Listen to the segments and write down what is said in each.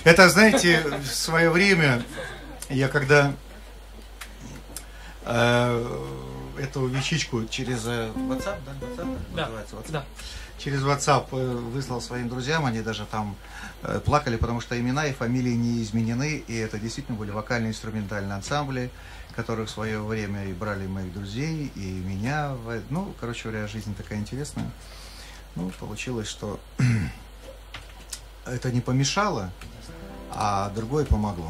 Это, знаете, в свое время, я когда эту вещичку через WhatsApp, да? WhatsApp, да, называется WhatsApp. Да. Через WhatsApp выслал своим друзьям, они даже там плакали, потому что имена и фамилии не изменены, и это действительно были вокально-инструментальные ансамбли, которые в свое время и брали моих друзей, и меня. Ну, короче говоря, жизнь такая интересная. Ну, получилось, что это не помешало, а другое помогло.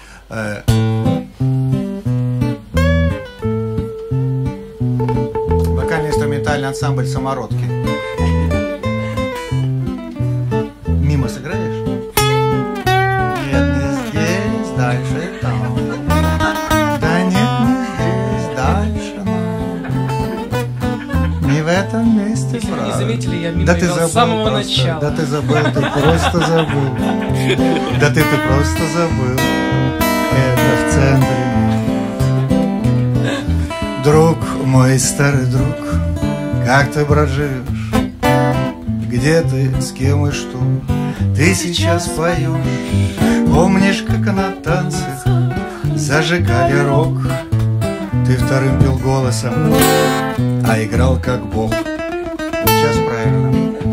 Вокально-инструментальный ансамбль «Самородки». Мимо сыграешь? Нет, не здесь, дальше там. Да нет, не здесь, дальше нам. Не в этом месте. Если вы не заметили, я мимо да играл с самого начала. Да ты забыл, ты просто забыл. Да ты просто забыл. Это в центре. Друг мой, старый друг, как ты, брат, живешь? Где ты, с кем и что ты сейчас поешь? Помнишь, как на танцах зажигали рок? Ты вторым пел голосом, а играл как бог. Вот сейчас правильно.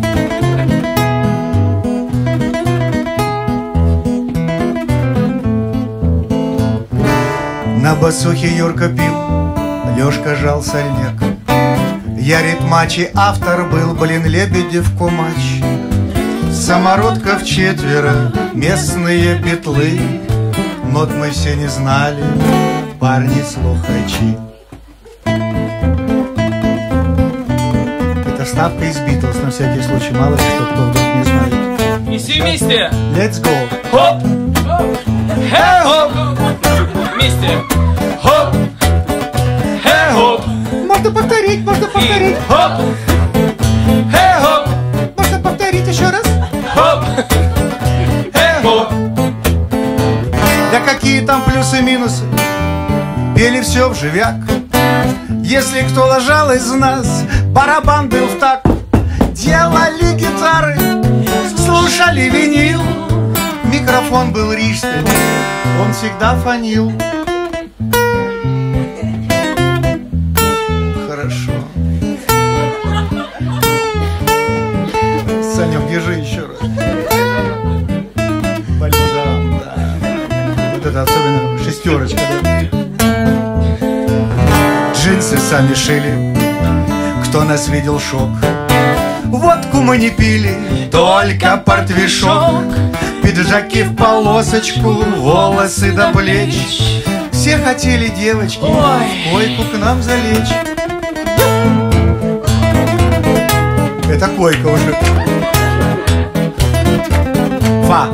На басухе Юрка пил, Лёшка жал сольняк. Я ритмачи автор был, блин, Лебедев кумач. Самородков четверо, местные петлы. Нот мы все не знали, парни-слухачи. Это вставка из Битлз, на всякий случай, мало ли что, кто вдруг не знает. И все вместе! Let's go! Хоп! Хэ-хоп! Вместе! Хоп! Хэ-хоп! Можно повторить, можно повторить. Хоп! Хэ-хоп! Можно повторить еще раз. Хоп! Хэ-хоп! Да какие там плюсы-минусы? Пели все вживяк. Если кто лажал из нас, барабан был в такт. Делали гитары, слушали винил. Микрофон был рижский, он всегда фонил. Хорошо. Санек, держи еще раз. Бальзам, да. Вот это особенно шестерочка, да? Джинсы сами шили, кто нас видел, шок. Водку мы не пили, только портвишок. Пиджаки в полосочку, волосы до плеч. Все хотели девочки в койку к нам залечь. Это койка уже. Фа.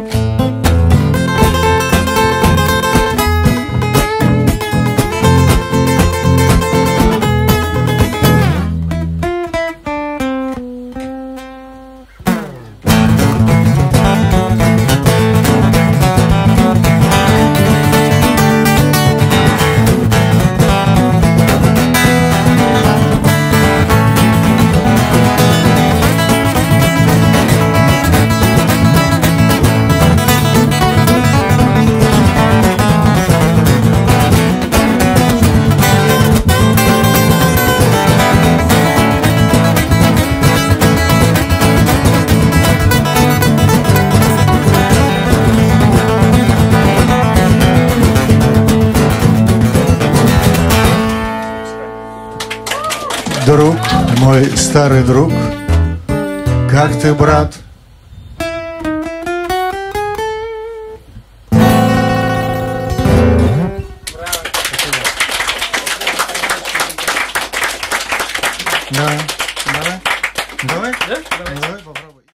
Друг, мой старый друг, как ты, брат? Да, давай, давай, Да? давай попробуем.